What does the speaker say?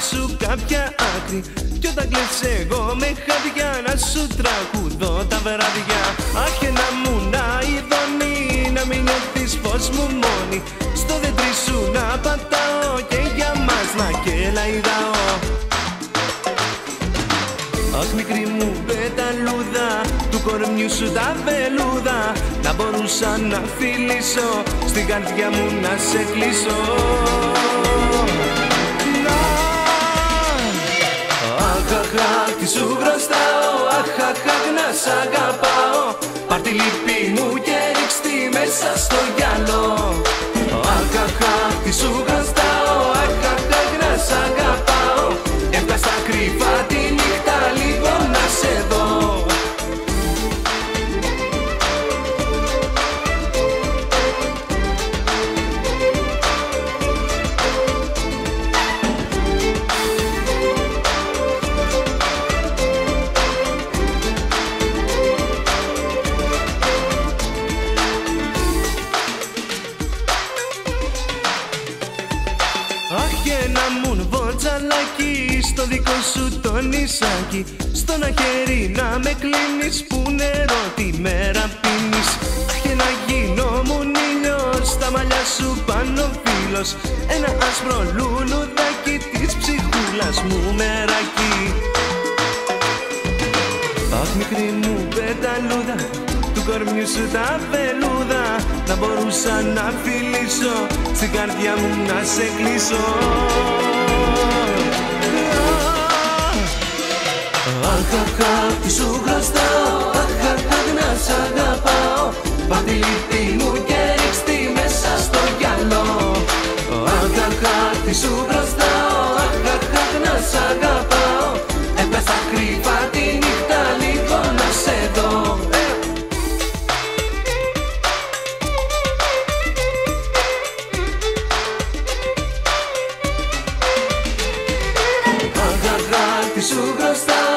σου κάποια άκρη. Κι όταν κλαις εγώ με χάδια να σου τραγουδώ τα βράδια. Αχ, να μου να ειδώνει, να μην νιώθεις πως μου μόνη. Στο δέντρι σου να πατάω και για μας να κελαϊδάω. Αχ, μικρή μου πεταλούδα, του κορμιού σου τα βελούδα, να μπορούσα να φιλήσω, στην καρδιά μου να σε κλείσω. Αχ, αχ, αχ, τι σου χρωστάω, αχ, αχ, αχ, να σ' αγαπάω. Πάρ' τη λύπη μου και ρίξ' τη μέσα στο γυαλό. Αχ, αχ, αχ, τι σου χρωστάω, αχ, αχ, αχ, να σ' αγαπάω. Έπλαστα κρυφά τη νύχτα λίγο να σε δω. Αχ, και να μου βοτζαλάκι στο δικό σου το νησάκι, στο ένα χέρι να με κλείνεις που νερό τη μέρα πίνεις. Αχ, και να γινόμουν ήλιος στα μαλλιά σου πάνω φίλος, ένα άσπρο λουλουδάκι της ψυχούλας μου μεράκι. Αχ, μικρή μου πεταλούδα, του κορμιού σου τα βελούδα, να μπορούσα να φιλήσω, στην καρδιά μου να σε κλείσω. Αχ, αχ, αχ, τι σου χρωστάω, αχ, αχ, αχ, να σ' αγαπάω. Πάρ' τη λύπη μου και ρίξ' τη μέσα στο γυαλό. Αχ, αχ, αχ, τι σου χρωστάω, αχ, αχ, αχ, να σ' αγαπάω. Έπεσα κρυφά τη νύχτα λίγο να σε δω. Αχ, αχ, αχ, τι σου χρωστάω.